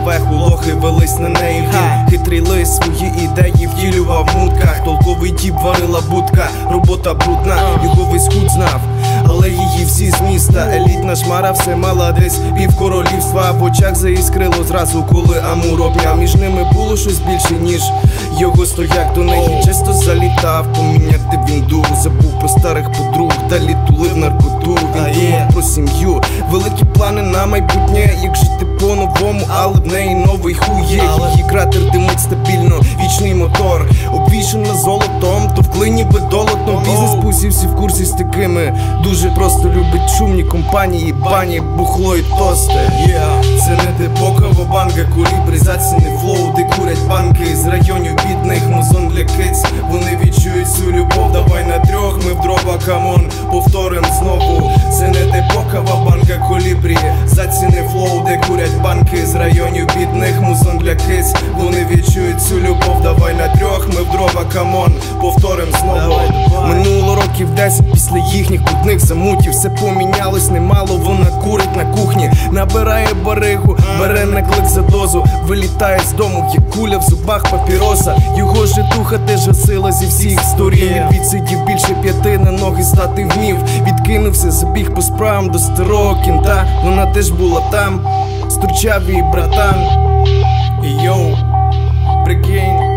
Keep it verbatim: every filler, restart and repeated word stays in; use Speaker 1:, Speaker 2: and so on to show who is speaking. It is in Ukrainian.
Speaker 1: лавеху, лохи велись на неї. Він хитрий лис, свої ідеї втілював в мутках. Толковий тіп, варила будка, робота брудна, його весь худ знав, але її всі з міста. Елітна шмара все мала десь пів королівства. В очах заіскрило зразу, коли Амур обняв. Між ними було щось більше, ніж його стояк до неї. Часто залітав, поміняти він дух. Забув про старих подруг, далі тулив наркоту. Він думав про сім'ю, великі плани на майбутнє, як жити по-новому, але в неї новий хуй є. Її кратер димить стабільно, вічний мотор, обвішана золотом, то вклині ніби долотом. Бізнес пусі всі в курсі з такими. Дуже просто любить шумні компанії, бані, бухло і тости. yeah. Це не типокова банка, кулібрі, заціни флоу, де курять банки з районів бідних, музон для киць. Вони відчують цю любов, давай на трьох, ми в дрова, камон, повторим знову. Це не типокова банка, колібрі, заціни флоу, де курять банки з районів бідних, музон для киць. Вони відчують цю любов, давай на трьох, ми в дрова, камон, повторим знову. Минуло років десять після їхніх крутних замутів. Все помінялось немало, вона курить на кухні, набирає баригу, бере наклик за дозу, вилітає з дому, як куля в зубах папіроса. Його житуха теж гасила зі всіх сторін. Він відсидів більше п'яти, на ноги стати вмів. Відкинувся, забіг по справам до старого кінта. Вона теж була там, стурчав її братан. І йоу, прикинь,